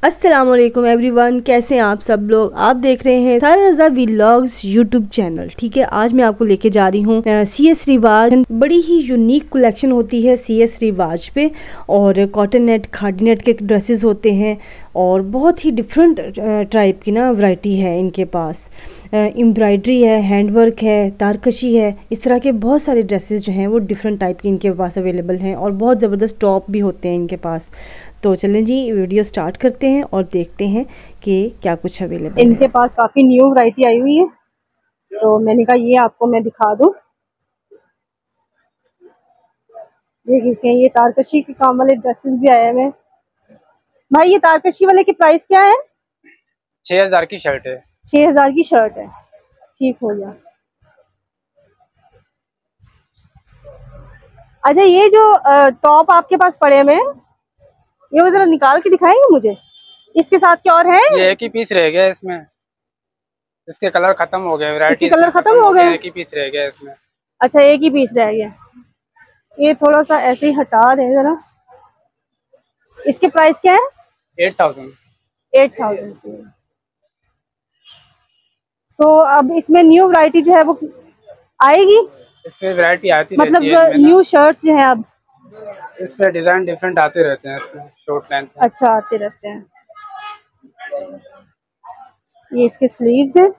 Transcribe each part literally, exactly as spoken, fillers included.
अस्सलाम वालेकुम एवरीवन, कैसे हैं आप सब लोग। आप देख रहे हैं सारा रज़ा व्लॉग्स यूट्यूब चैनल। ठीक है, आज मैं आपको लेके जा रही हूँ सी एस रिवाज। बड़ी ही यूनिक कलेक्शन होती है सी एस रिवाज पे, और कॉटन नेट खादी नेट के ड्रेसेस होते हैं और बहुत ही डिफरेंट टाइप की ना वैरायटी है इनके पास। एम्ब्रॉयडरी है, हैंडवर्क है, तारकशी है, इस तरह के बहुत सारे ड्रेसेस जो हैं वो डिफरेंट टाइप के इनके पास अवेलेबल हैं और बहुत ज़बरदस्त टॉप भी होते हैं इनके पास। तो चलें जी, वीडियो स्टार्ट करते हैं और देखते हैं कि क्या कुछ अवेलेबल है। इनके पास काफ़ी न्यू वैरायटी आई हुई है, तो मैंने कहा ये आपको मैं दिखा दूँ। ये देखते हैं, ये तारकशी के काम वाले ड्रेसेस भी आए हैं। भाई ये तारकशी वाले की प्राइस क्या है? छह हजार की शर्ट है। छह हजार की शर्ट है, ठीक हो गया। अच्छा, ये जो टॉप आपके पास पड़े हुए हैं, ये वो जरा निकाल के दिखाएंगे मुझे। इसके साथ क्या और है? ये एक ही पीस रह गया इसमें, इसके कलर खत्म हो गए, वैरायटी कलर खत्म हो गए, एक ही पीस रह गया इसमें। अच्छा, एक ही पीस रह गया। ये थोड़ा सा ऐसे ही हटा दें जरा। इसके प्राइस क्या है? एट थाउजेंड एट थाउजेंड तो अब इसमें न्यू वैरायटी जो है वो आएगी। इसमें वैरायटी आती मतलब रहती है, न्यू शर्ट्स जो है अब इसमें डिजाइन डिफरेंट आते रहते हैं इसमें, शॉर्ट लेंथ। अच्छा आते रहते हैं। ये इसके स्लीव्स है,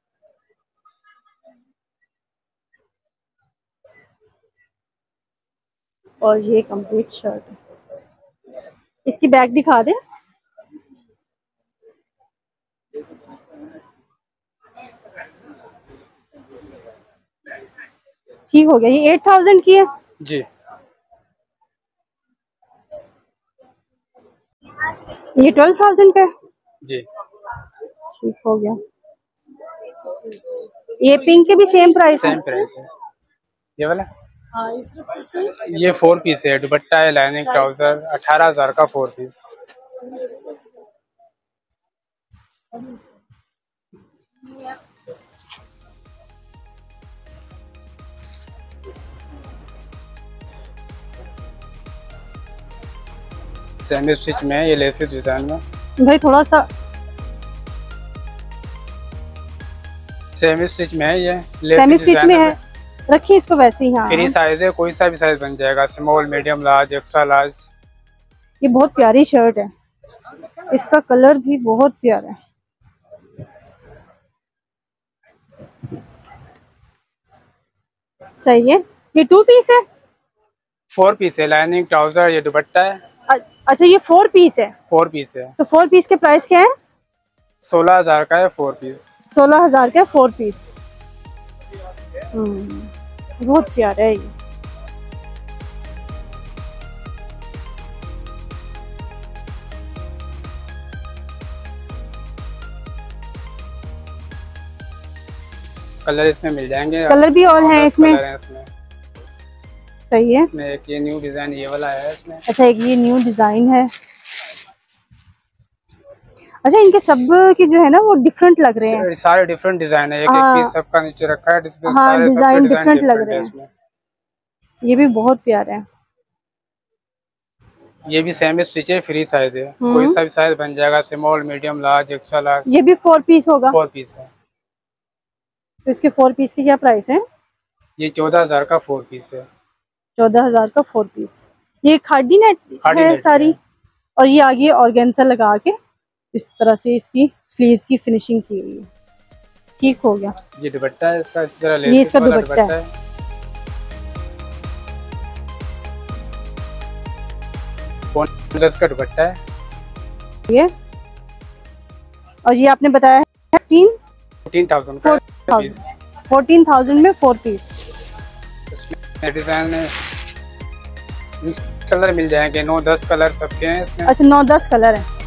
और ये कंप्लीट शर्ट है। इसकी बैक दिखा दे। ठीक हो गया। ये एट थाउजेंड की है जी। ये ट्वेल्व थाउजेंड का है जी, ठीक हो गया। ये पिंक के भी सेम प्राइस सेम प्राइस है ये वाला। ये फोर पीस है, दुपट्टा है, लाइनिंग, ट्राउजर, अठारह हजार का फोर पीस। सेमी स्टिच में ये लेसिस डिजाइन में भाई थोड़ा सा सेमी स्टिच में है, ये सेमी स्टिच में है। रखिए इसको वैसे ही। हाँ, फ्री साइज है, कोई सा भी साइज बन जाएगा, small, medium, large, extra large. ये बहुत प्यारी शर्ट है, इसका कलर भी बहुत प्यारा है। सही है। ये टू पीस है? फोर पीस है, लाइनिंग, ट्राउजर, ये दुपट्टा है। अच्छा, ये फोर पीस है। फोर पीस है। तो फोर पीस के प्राइस क्या है? सोलह हजार का है फोर पीस। सोलह हजार का फोर पीस। हम्म, बहुत प्यारा है ये। कलर इसमें मिल जाएंगे, कलर भी और हैं इसमें। इसमें सही है। इसमें एक ये न्यू डिजाइन ये वाला है इसमें। अच्छा, एक ये न्यू डिजाइन है। अच्छा, इनके सब की जो है ना वो डिफरेंट लग रहे हैं। सारे डिफरेंट डिजाइन है, एक एक पीस सबका नीचे रखा है। हाँ, डिजाइन डिफरेंट लग रहे हैं। ये भी बहुत प्यारा है। ये भी सेम स्टिच है, फ्री साइज है, कोई सा भी साइज बन जाएगा, small, medium, large, extra large. ये भी फोर पीस होगा? फोर पीस है। तो इसके फोर पीस की क्या प्राइस है? ये चौदह हजार का फोर पीस है। चौदह हजार का फोर पीस। ये खादी नेट खादी है नेट सारी है। और ये आगे ऑर्गेन्जा लगा के इस तरह से इसकी स्लीव्स की फिनिशिंग की हुई है। ठीक हो गया। ये दुपट्टा है इसका, इस तरह ये इसका दुपट्टा है, है। प्लस का दुपट्टा है ये। और ये आपने बताया है फोर्टीन थाउजेंड का पीस। फोर्टीन थाउजेंड में फोर पीस। इसमें डिजाइन कलर मिल जाएंगे, नौ दस कलर सबके हैं इसमें। अच्छा, नौ दस कलर है।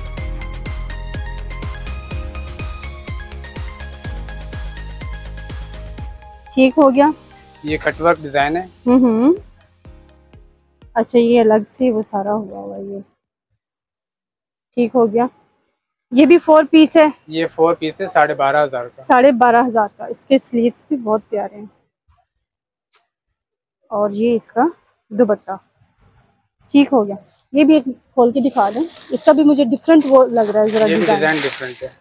ठीक हो गया। ये कटवर्क डिजाइन है। हम्म अच्छा, ये अलग से वो सारा हुआ हुआ ये। ठीक हो गया। ये भी फोर पीस है। ये फोर पीस है, साढ़े बारह हजार का। साढ़े बारह हजार का। इसके स्लीव्स भी बहुत प्यारे हैं, और ये इसका दुपट्टा। ठीक हो गया। ये भी एक खोल के दिखा दें, इसका भी मुझे डिफरेंट वो लग रहा है जरा डिजाइन डिफरेंट है।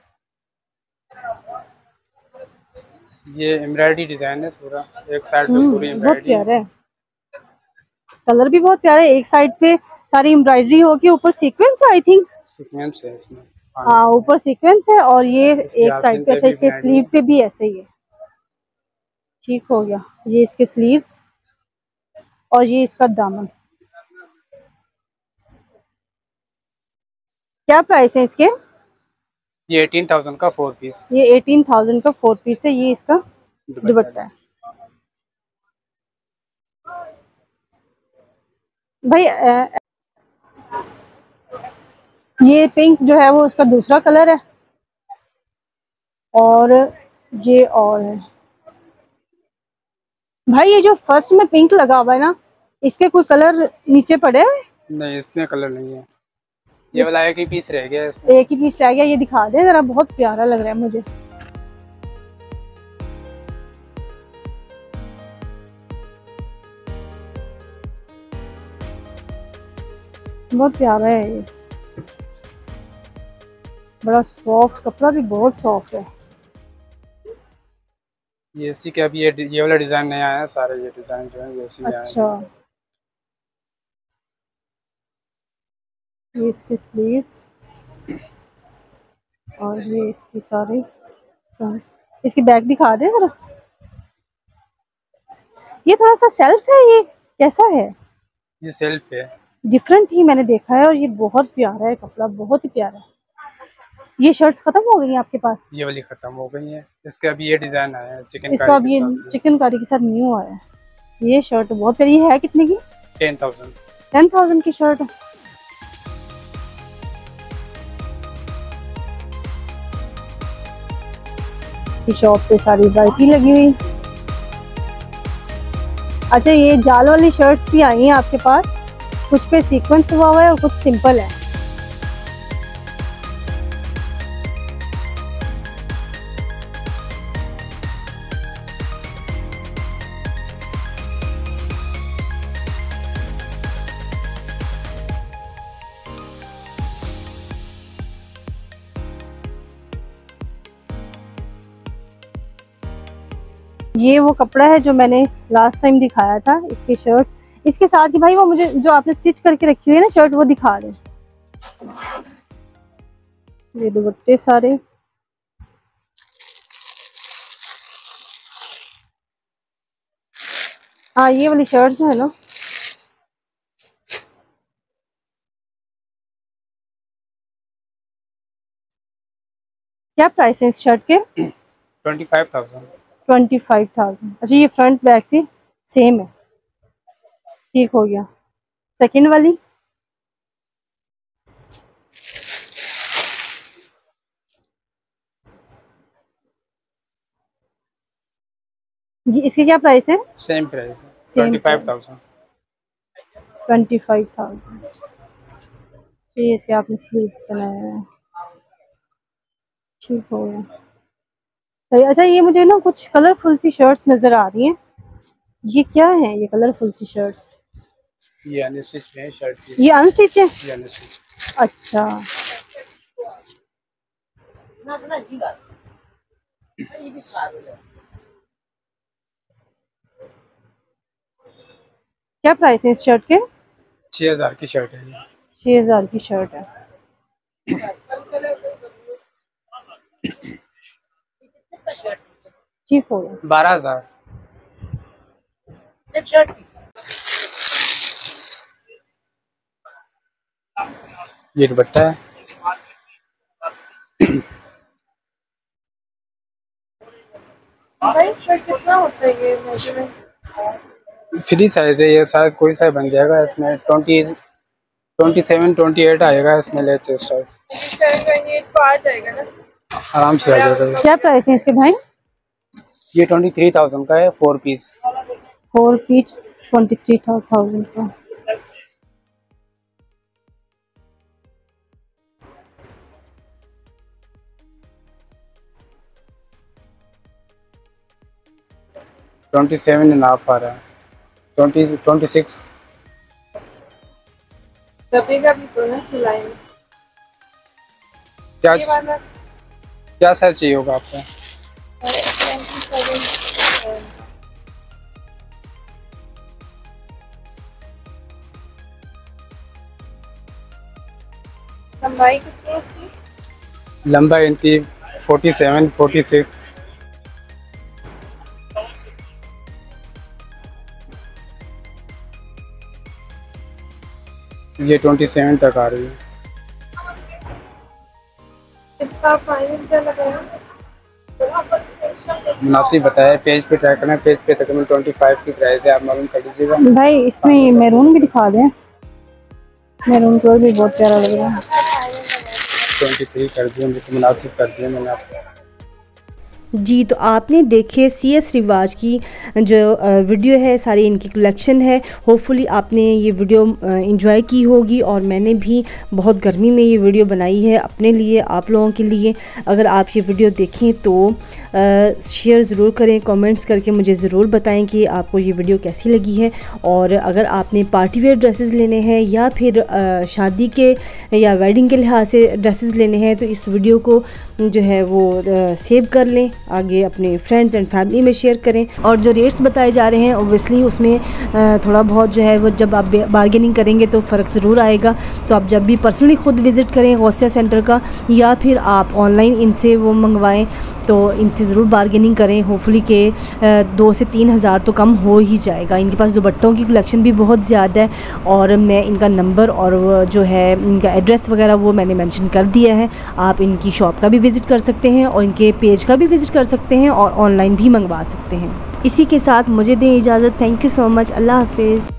ये एम्ब्रॉयडरी डिजाइन है पूरा, एक साइड पे पूरी बहुत एम्ब्रॉयडरी प्यारा है, कलर भी बहुत प्यारा है। एक साइड पे सारी एम्ब्रॉयडरी होगी, ऊपर सीक्वेंस है आई थिंक, सीक्वेंस है इसमें। हाँ ऊपर सीक्वेंस है और ये एक साइड पे, अच्छा इसके स्लीव पे भी ऐसे ही है। ठीक हो गया, ये इसके स्लीव्स और ये इसका दामन। क्या प्राइस है इसके? ये एटीन थाउजेंड का फोर पीस। ये एटीन थाउजेंड का फोर पीस है। ये इसका दुपट्टा है। भाई आ, ये पिंक जो है वो उसका दूसरा कलर है और ये और है। भाई ये जो फर्स्ट में पिंक लगा हुआ है ना, इसके कोई कलर नीचे पड़े हैं? नहीं इसमें कलर नहीं है, ये वाला एक ही पीस रह गया इसमें। एक ही पीस रह गया, ये दिखा दे जरा, बहुत प्यारा लग रहा है मुझे। बहुत प्यारा है ये, बड़ा सॉफ्ट कपड़ा भी बहुत सॉफ्ट है। ये इसी के अभी ये ये वाला डिजाइन नया आया है, सारे ये डिजाइन जो है ये इसी में आए हैं। अच्छा, ये इसके स्लीव्स और ये इसकी सारी, इसकी बैक दिखा दे जरा। ये थोड़ा सा सेल्फ है, ये कैसा है? ये सेल्फ है, डिफरेंट ही मैंने देखा है और ये बहुत प्यारा है कपड़ा, बहुत ही प्यारा है। ये शर्ट्स खत्म हो गई हैं आपके पास? ये वाली खत्म हो गई है, इसके अभी ये डिजाइन आया है चिकन इसका कारी अब ये चिकन कारी के साथ न्यू आया है। ये शर्ट बहुत प्यारी है, कितने की? Ten thousand. टेन थाउजेंड की शर्ट है। शॉप पे सारी वैरायटी लगी हुई। अच्छा, ये जाल वाली शर्ट्स भी आई हैं आपके पास, कुछ पे सीक्वेंस हुआ हुआ है और कुछ सिंपल है। ये वो कपड़ा है जो मैंने लास्ट टाइम दिखाया था, इसकी शर्ट्स। इसके साथ ही भाई वो मुझे जो आपने स्टिच करके रखी हुई है ना शर्ट, वो दिखा दें। ये दुपट्टे सारे, हाँ ये वाली शर्ट जो है ना, क्या प्राइस है इस शर्ट के? Twenty five thousand. Twenty five thousand. अच्छा, ये फ्रंट बैक से सेम है। ठीक हो गया। सेकंड वाली, जी इसके क्या प्राइस है? सेम प्राइस है, twenty five thousand. Twenty five thousand. ये इसके आपने स्लीव्स बनाए हैं। ठीक हो गया। अच्छा, ये मुझे ना कुछ कलरफुल सी शर्ट्स नजर आ रही हैं, ये क्या है ये कलरफुल सी शर्ट्स? ये अनस्टिच है शर्ट की। ये अनस्टिच है? ये अनस्टिच। अच्छा, क्या प्राइस है इस शर्ट के? छह हजार की शर्ट है ये। छह हजार की शर्ट है। ठीक हो गया। बारह हजार। ये दुपट्टा है, शर्ट कितना होता है ये मेजरमेंट? फ्री साइज है ये, साइज कोई सा बन जाएगा इसमें। Twenty twenty seven twenty eight आएगा इसमें लेटेस्ट साइज। आ जाएगा ना आराम से आ जाएगा। क्या प्राइस है इसके भाई? ये ट्वेंटी थ्री थाउजेंड का है, four piece. Four piece twenty three thousand का। ट्वेंटी सेवन एंड हाफ आ रहा है, ट्वेंटी ट्वेंटी सिक्स। दबेगा भी तो ना सिलाई में। क्या क्या साइज चाहिए होगा आपको? लंबाई कितनी है इसकी? लंबाई इनकी फोर्टी सेवन फोर्टी सिक्स। ये ट्वेंटी सेवन तक आ रही है। इसका फाइनल क्या लगाया? मुनासिब बताया, पेज पे ट्राई करना, पेज पे तकरीबन ट्वेंटी फाइव की प्राइस है, आप मालूम कर लीजिएगा। भाई इसमें ये मैरून भी दिखा दें, मैरून कलर भी बहुत प्यारा लग रहा है। ट्वेंटी थ्री कर दिए, मुनासिब कर दिया मैंने आपको। जी, तो आपने देखे सी एस रिवाज की जो वीडियो है, सारी इनकी कलेक्शन है। होपफुली आपने ये वीडियो एंजॉय की होगी और मैंने भी बहुत गर्मी में ये वीडियो बनाई है अपने लिए, आप लोगों के लिए। अगर आप ये वीडियो देखें तो शेयर ज़रूर करें, कमेंट्स करके मुझे ज़रूर बताएं कि आपको ये वीडियो कैसी लगी है। और अगर आपने पार्टी वेयर ड्रेसेस लेने हैं या फिर आ, शादी के या वेडिंग के लिहाज से ड्रेसेस लेने हैं तो इस वीडियो को जो है वो सेव कर लें, आगे अपने फ्रेंड्स एंड फैमिली में शेयर करें। और जो रेट्स बताए जा रहे हैं ओब्वियसली उसमें थोड़ा बहुत जो है वो जब आप बार्गेनिंग करेंगे तो फ़र्क ज़रूर आएगा। तो आप जब भी पर्सनली ख़ुद विज़िट करें गौसिया सेंटर का या फिर आप ऑनलाइन इनसे वो मंगवाएं तो इनसे ज़रूर बार्गेनिंग करें। होपफुली के दो से तीन हज़ार तो कम हो ही जाएगा। इनके पास दुपट्टों की कलेक्शन भी बहुत ज़्यादा है और मैं इनका नंबर और जो है इनका एड्रेस वगैरह वो मैंने मेंशन कर दिया है। आप इनकी शॉप का भी विज़िट कर सकते हैं और इनके पेज का भी विज़िट कर सकते हैं और ऑनलाइन भी मंगवा सकते हैं। इसी के साथ मुझे दें इजाज़त। Thank you so much. अल्लाह हाफिज़।